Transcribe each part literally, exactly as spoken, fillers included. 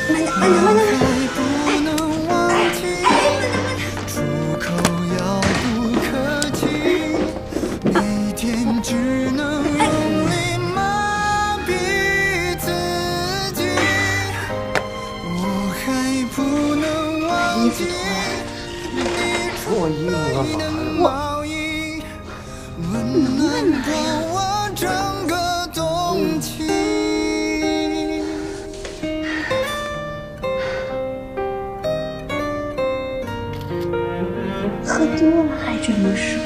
慢点，慢点，慢点。衣服脱了， 脱衣服干嘛呀？ 我能干嘛呀？喝多了还这么帅。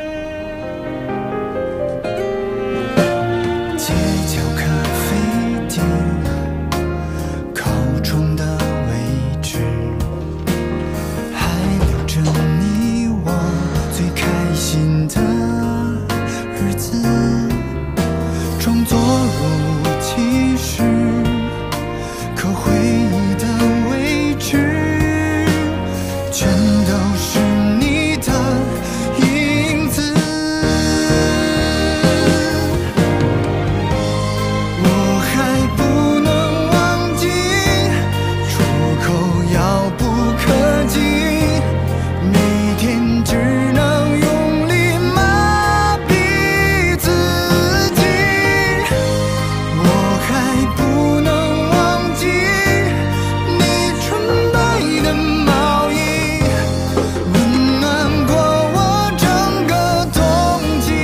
街角咖啡店，靠窗的位置，还留着你我最开心的日子，装作若无其事，可回忆的位置，全都是你的影子。我还不能忘记，出口遥不可及，每天只能用力麻痹自己。我还不能忘记，你纯白的毛衣，温暖过我整个冬季。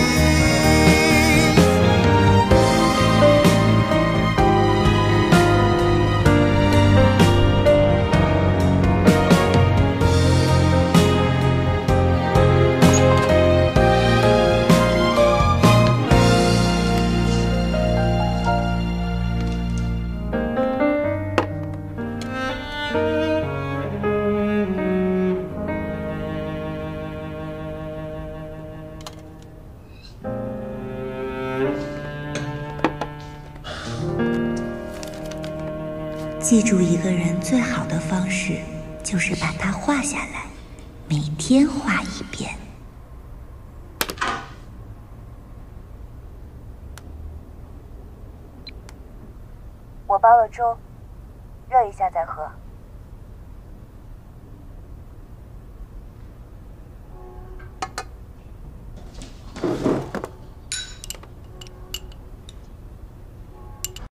记住一个人最好的方式，就是把它画下来，每天画一遍。 我煲了粥，热一下再喝。